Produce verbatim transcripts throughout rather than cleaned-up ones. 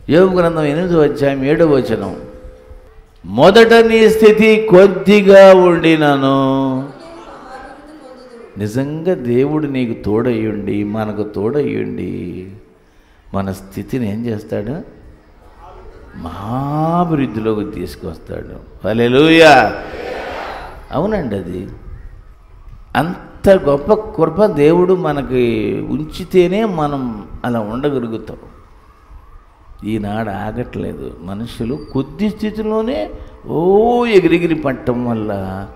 యోబు గ్రంథం ఎనిమిదో అధ్యాయం ఏడవ వచనం, మొదట నీ స్థితి కొద్దిగా ఉండినను. నిజంగా దేవుడు నీకు తోడయ్యుండి, మనకు తోడయ్యుండి మన స్థితిని ఏం చేస్తాడు? మహాభివృద్ధిలోకి తీసుకొస్తాడు. హల్లెలూయా. అవునండి, అది అంత గొప్ప కృప దేవుడు మనకి ఉంచితేనే మనం అలా ఉండగలుగుతాం. ఈనాడు ఆగట్లేదు. మనుషులు కొద్ది స్థితిలోనే ఓ ఎగిరిగిరి పట్టడం వల్ల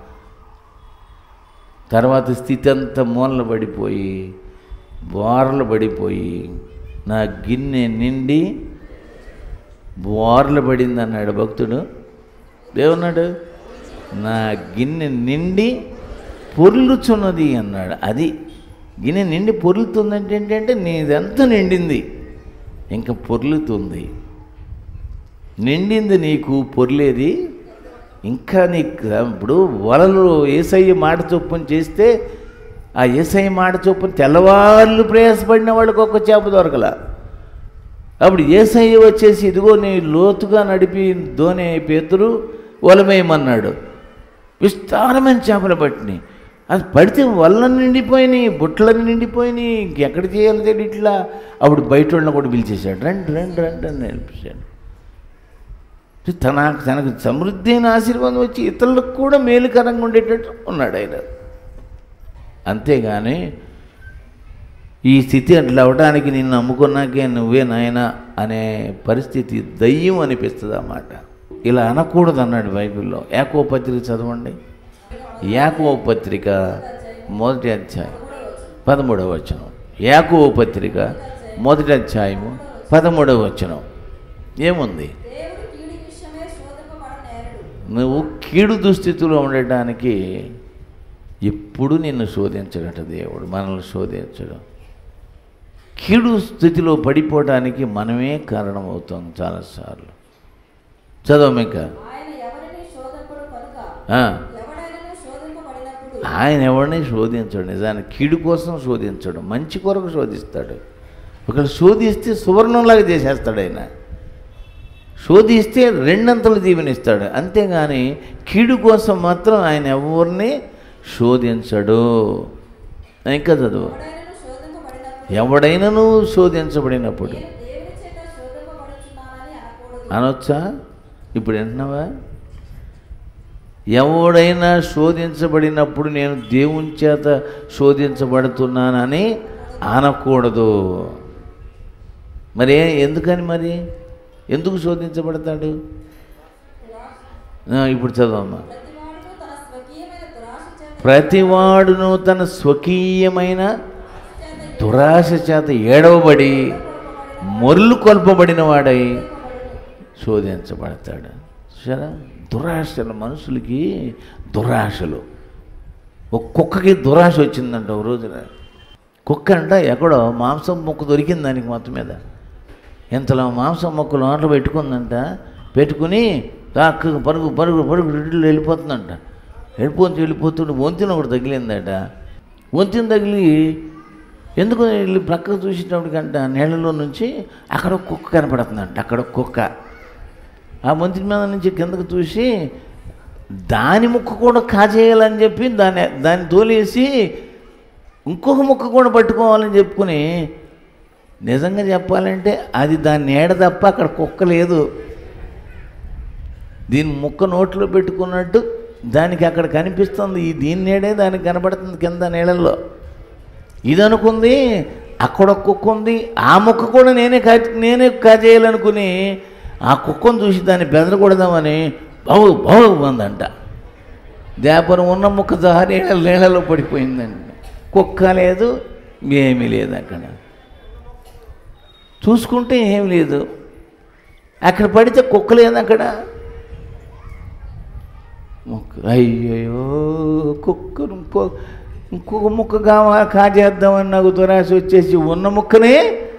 తర్వాత స్థితి అంతా మూలన పడిపోయి బోర్లు పడిపోయి, నా గిన్నె నిండి బోర్లు పడింది అన్నాడు భక్తుడు. ఏమన్నాడు? నా గిన్నె నిండి పొర్లుచున్నది అన్నాడు. అది గిన్నె నిండి పొర్లుతుందంటే ఏంటంటే నీదంతా నిండింది, ఇంకా పొర్లుతుంది. నిండింది నీకు, పొర్లేది ఇంకా నీకు. ఇప్పుడు వలలు యేసయ్య మాట చొప్పున చేస్తే ఆ యేసయ్య మాట చొప్పున తెల్లవాళ్ళు ప్రయాసపడిన వాళ్ళకి ఒక్క చేప దొరకల. అప్పుడు యేసయ్య వచ్చేసి ఇదిగో నీ లోతుగా నడిపి దోణి పేతురు వలమేయమన్నాడు. విస్తారమైన చేపలు పట్టినాయి. అది పడితే వలలను నిండిపోయినాయి, బుట్టలను నిండిపోయినాయి. ఇంకెక్కడ చేయాలి తెలియదు ఇట్లా. అప్పుడు బయట వాళ్ళని కూడా పిలిచేశాడు, రండి రండి రండి అని నేర్పించాడు. తన తనకు సమృద్ధి అయిన ఆశీర్వాదం వచ్చి ఇతరులకు కూడా మేలుకరంగా ఉండేటట్టు ఉన్నాడు ఆయన. అంతేగాని ఈ స్థితి అట్లా అవడానికి నిన్ను నమ్ముకున్నాకే నువ్వే నాయన అనే పరిస్థితి దయ్యం అనిపిస్తుంది అన్నమాట. ఇలా అనకూడదు అన్నాడు బైబిల్లో. యాకోబు పత్రిక చదవండి. యాకోబు పత్రిక మొదటి అధ్యాయం పదమూడవ వచనం. యాకోబు పత్రిక మొదటి అధ్యాయము పదమూడవ వచనం ఏముంది? నువ్వు కీడు దుస్థితిలో ఉండటానికి ఎప్పుడు నిన్ను శోధించడట దేవుడు, మనల్ని శోధించడం. కీడు స్థితిలో పడిపోవడానికి మనమే కారణం అవుతాం చాలాసార్లు. చదవమిక. ఆయన ఎవరిని శోధించడు, నిజానికి కీడు కోసం శోధించడు, మంచి కొరకు శోధిస్తాడు. ఒకవేళ శోధిస్తే సువర్ణంలాగా చేసేస్తాడు ఆయన. శోధిస్తే రెండంతలు దీవెనిస్తాడు. అంతేగాని కీడు కోసం మాత్రం ఆయన ఎవరిని శోధించడు. ఇంకా చదువు. ఎవడైనాను శోధించబడినప్పుడు అనొచ్చా? ఇప్పుడు వింటున్నావా? ఎవడైనా శోధించబడినప్పుడు నేను దేవుని చేత శోధించబడుతున్నానని అనకూడదు. మరి ఎందుకని? మరి ఎందుకు శోధించబడతాడు? ఇప్పుడు చదవమ్మా. ప్రతివాడును తన స్వకీయమైన దురాశ చేత ఏడవబడి మొర్లు కొల్పబడిన వాడై శోధించబడతాడు. సరే, దురాశలు మనుషులకి దురాశలు. ఒక కుక్కకి దురాశ వచ్చిందంట ఒక రోజున. కుక్క అంట ఎక్కడో మాంసం ముక్క దొరికింది దానికి మొత్తం మీద. ఇంతలో మాంసం మొక్కలు నోట్లో పెట్టుకుందంట. పెట్టుకుని తాకు పరుగు పరుగు పరుగు రెడ్డిలో వెళ్ళిపోతుందంట. వెళ్ళిపోతూ వెళ్ళిపోతుంటే వంతిన ఒకటి తగిలిందట. వంతిన తగిలి ఎందుకు వెళ్ళి ప్రక్కకు చూసేటప్పటికంట నీళ్ళలో నుంచి అక్కడ ఒక కుక్క కనపడుతుందంట. అక్కడ ఒక కుక్క ఆ వంతిన మీద నుంచి కిందకు చూసి దాని ముక్క కూడా కాజేయాలని చెప్పి దాన్ని దాన్ని తోలేసి ఇంకొక ముక్క కూడా పట్టుకోవాలని చెప్పుకుని, నిజంగా చెప్పాలంటే అది దాని నీడ తప్ప అక్కడ కుక్క లేదు. దీని ముక్క నోట్లో పెట్టుకున్నట్టు దానికి అక్కడ కనిపిస్తుంది. ఈ దీని నీడే దానికి కనపడుతుంది కింద నీళ్ళల్లో. ఇది అనుకుంది అక్కడ కుక్క ఉంది, ఆ ముక్క కూడా నేనే కా నేనే కాజేయాలనుకుని ఆ కుక్కను చూసి దాన్ని బెదరకూడదామని బావు బావు అందంట. దేపరం ఉన్న ముక్క సహా నీళ్ళ నీళ్ళలో పడిపోయిందండి. కుక్క లేదు, ఏమీ లేదు. అక్కడ చూసుకుంటే ఏమి లేదు. అక్కడ పడితే కుక్క లేదు అక్కడ. ముక్క అయ్యో కుక్కను ఇంకో ఇంకొక ముక్క కావాలి కాజేద్దామని నాకు దురాశ వచ్చేసి ఉన్న ముక్కనే.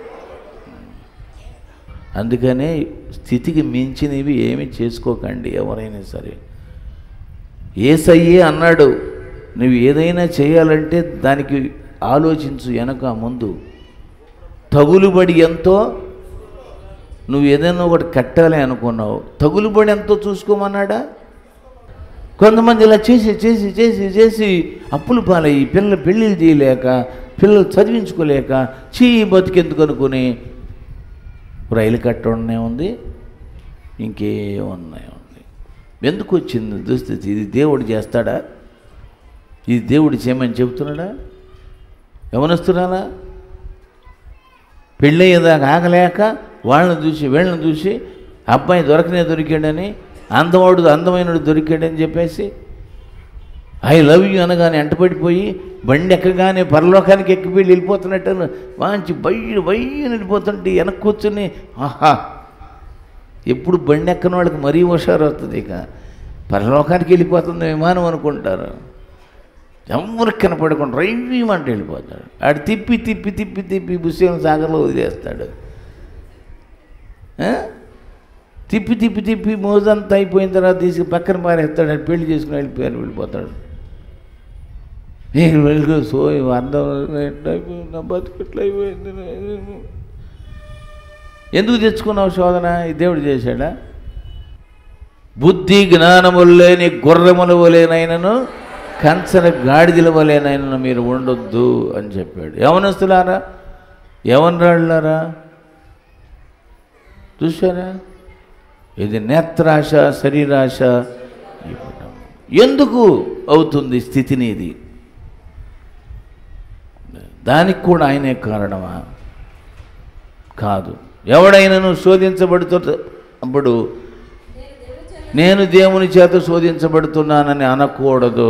అందుకనే స్థితికి మించినవి ఏమి చేసుకోకండి ఎవరైనా సరే. యేసయ్యే అన్నాడు, నువ్వు ఏదైనా చేయాలంటే దానికి ఆలోచించు వెనక ముందు. తగులుబడి ఎంతో నువ్వు ఏదైనా ఒకటి కట్టాలి అనుకున్నావు, తగులుబడి ఎంతో చూసుకోమన్నాడా? కొంతమంది ఇలా చేసి చేసి చేసి చేసి అప్పులు పాలయ్యి పిల్లలు పెళ్ళిళ్ళు చేయలేక, పిల్లలు చదివించుకోలేక, చీ బతికెందుకు అనుకుని రైలు కట్టడమే ఉంది, ఇంకేమున్నాయి ఉంది. ఎందుకు వచ్చింది దుస్థితి? ఇది దేవుడు చేస్తాడా? ఇది దేవుడు చేయమని చెబుతున్నాడా? యవనస్తున్నారా? పెళ్ళయ్యేదాకా ఆగలేక వాళ్ళని చూసి వీళ్ళని చూసి అబ్బాయి దొరకనే దొరికాడని, అందవాడు అందమైనడు దొరికాడని చెప్పేసి ఐ లవ్ యూ అనగానే ఎంటపడిపోయి బండి ఎక్కగానే పరలోకానికి ఎక్కిపోయి వెళ్ళిపోతున్నట్టు మంచి బయ్యి బయ్యి వెళ్ళిపోతుంటే వెనక్కి కూర్చొని ఆహా, ఎప్పుడు బండి ఎక్కని వాళ్ళకి మరీ హుషారు వస్తుంది. ఇక పరలోకానికి వెళ్ళిపోతుంది విమానం అనుకుంటారు. ఎవరికి కనపడకుండా రైవ్యమంటే వెళ్ళిపోతాడు. ఆడు తిప్పి తిప్పి తిప్పి తిప్పి బుస్సేం సాగర్లో వదిలేస్తాడు. తిప్పి తిప్పి తిప్పి మోజంతా అయిపోయిన తర్వాత తీసుకు పక్కన పారేస్తాడు. పెళ్లి చేసుకుని వెళ్ళిపోయారు వెళ్ళిపోతాడు. నేను వెళ్ళి సో అర్థం ఎట్లయిపోయింది, నా బతుకు ఎట్లయిపోయింది. ఎందుకు తెచ్చుకున్నావు శోధన? ఈ దేవుడు చేశాడా? బుద్ధి జ్ఞానములు లేని గుర్రముల వలేనైనను కంచర గాడిదల వలేనైనా మీరు ఉండొద్దు అని చెప్పాడు. యవనస్తులారా, యవనరాళ్ళారా, చూసారా? ఇది నేత్రాశ, శరీరాశ. ఎందుకు అవుతుంది స్థితిని? ఇది దానికి కూడా ఆయనే కారణమా? కాదు. ఎవడైనాను శోధించబడుతున్నప్పుడు నేను దేవుని చేత శోధించబడుతున్నానని అనకూడదు.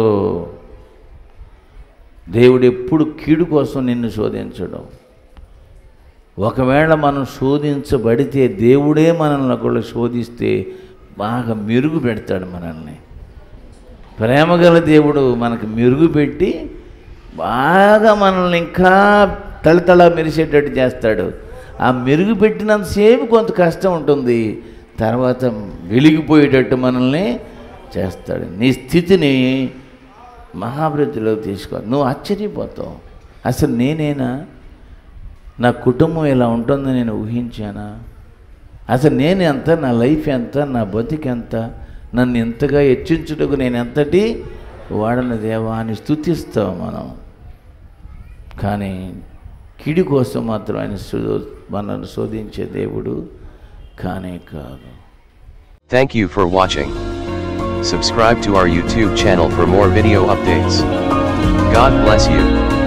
దేవుడు ఎప్పుడు కీడు కోసం నిన్ను శోధించడం. ఒకవేళ మనం శోధించబడితే దేవుడే మనల్ని ఒకళ్ళు శోధిస్తే బాగా మెరుగు పెడతాడు మనల్ని. ప్రేమగల దేవుడు మనకు మెరుగు పెట్టి బాగా మనల్ని ఇంకా తళతళ మెరిసేటట్టు చేస్తాడు. ఆ మెరుగు పెట్టినంతసేపు కొంత కష్టం ఉంటుంది, తర్వాత వెలిగిపోయేటట్టు మనల్ని చేస్తాడు. నీ స్థితిని మహాభివృద్ధిలోకి తీసుకో. నువ్వు ఆశ్చర్యపోతావు, అసలు నేనేనా? నా కుటుంబం ఇలా ఉంటుందని నేను ఊహించానా? అసలు నేను ఎంత, నా లైఫ్ ఎంత, నా బతికి ఎంత, నన్ను ఎంతగా హెచ్చించుటకు నేను ఎంతటి వాడని దేవా అని స్తుతిస్తాం మనం. కానీ కిడి కోసం మాత్రం ఆయన మనల్ని శోధించే దేవుడు కానే కాదు. Thank you for watching. Subscribe to our YouTube channel for more video updates. God bless you.